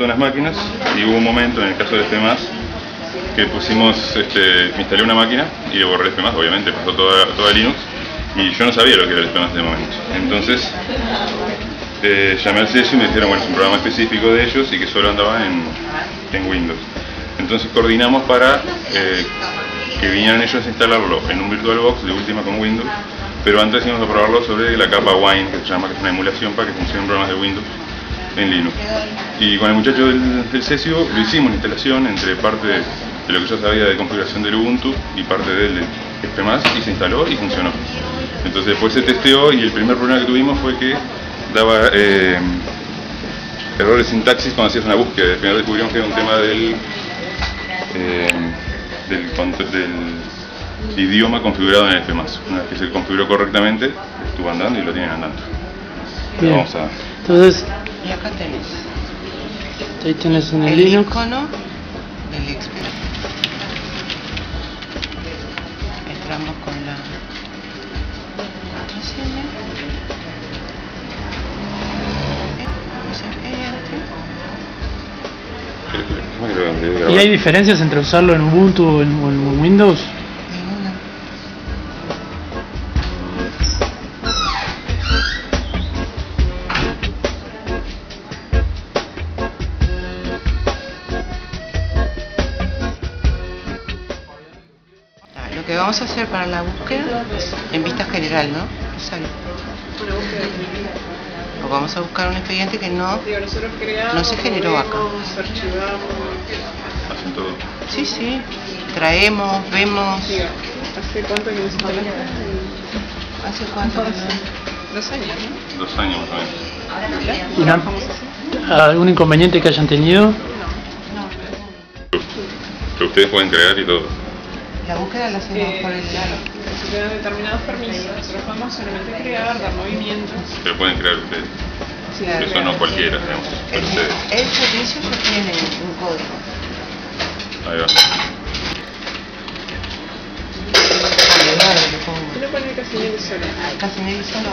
todas las máquinas y hubo un momento en el caso de FP+, que pusimos, me instalé una máquina y le borré FP+, obviamente, pasó toda Linux y yo no sabía lo que era el FP+ en ese momento. Entonces llamé al Cesium y me dijeron, bueno, es un programa específico de ellos y que solo andaba en Windows. Entonces coordinamos para que vinieran ellos a instalarlo en un VirtualBox de última con Windows, pero antes íbamos a probarlo sobre la capa Wine, que se llama, que es una emulación para que funcionen programas de Windows en Linux. Y con el muchacho del Cesio lo hicimos la instalación entre parte de lo que yo sabía de configuración del Ubuntu y parte del FP+, y se instaló y funcionó. Entonces después se testeó y el primer problema que tuvimos fue que daba errores de sintaxis cuando hacías una búsqueda. Al final descubrimos que era un tema del idioma configurado en el FP+. Una vez que se configuró correctamente, estuvo andando y lo tienen andando. Bien. Vamos a... Entonces, Y acá tenés ahí tienes en el el Linux. icono del XP. Entramos con la contraseña. ¿Y hay diferencias entre usarlo en Ubuntu o en Windows? Ninguna. Lo que vamos a hacer para la búsqueda en vista general, ¿no? Rosario. Una búsqueda de O vamos a buscar un expediente que no nosotros creamos, no se generó acá. Archivamos. Hacen todo. Sí, sí. Traemos, vemos. Diga, ¿hace cuánto que nos instalaste? ¿Hace cuánto? 2 años, ¿no? 2 años más o menos. ¿Y Trabajamos así. algún inconveniente que hayan tenido? Que ustedes pueden crear y todo. La búsqueda la hacemos por el lado. Se te dan determinados permisos. Nosotros podemos solamente crear, dar movimientos. Pero pueden crear ustedes. Sí, Eso no cualquiera, digamos. Pero ustedes. El servicio ya tiene un código. Ahí va. Le pongo. Tú le pones Casinelli solo. Casinelli solo.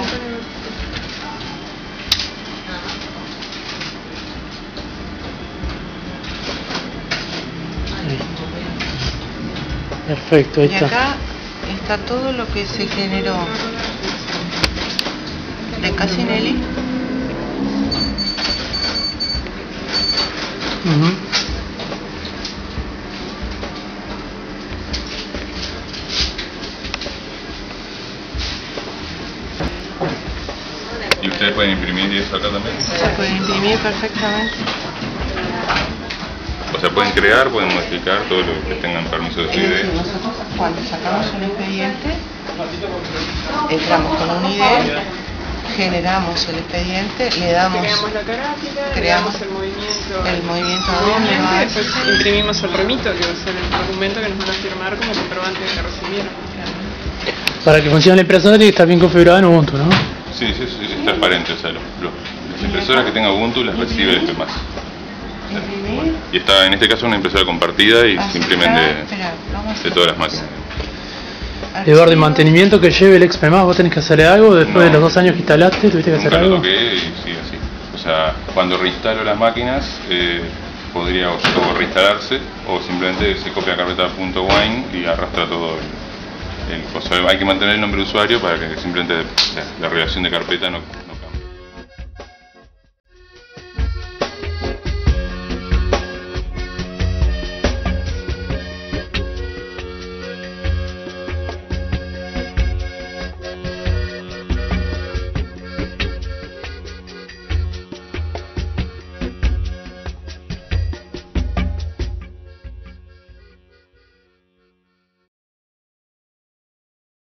Perfecto, ahí Y está. acá está todo lo que se generó de Casinelli. Ujú. ¿Y ustedes pueden imprimir eso acá también? Se puede imprimir perfectamente. O sea, pueden crear, pueden modificar todo lo que tengan permiso de su Es decir, idea. nosotros cuando sacamos un expediente, entramos con un ID, generamos el expediente, le damos Creamos la carátula, le creamos damos el movimiento a dónde obviamente, va. después imprimimos el remito, que va a ser el documento que nos van a firmar como comprobante de que recibieron. Para que funcione la impresora tiene que estar bien configurada en Ubuntu, ¿no? Sí, es transparente. O sea, las impresoras que tenga Ubuntu las recibe el FP+. Imprimir. Y está en este caso una impresora compartida y se imprimen Espera, vamos a de hacer todas las máquinas. Eduardo, ¿y mantenimiento que lleve el XP+, vos tenés que hacerle algo? Después de los 2 años que instalaste, ¿tuviste que hacer Nunca lo algo? toqué y sigue así. O sea, cuando reinstalo las máquinas, podría o reinstalarse o simplemente se copia la carpeta .wine y arrastra todo el coso. Hay que mantener el nombre de usuario para que simplemente la relación de carpeta no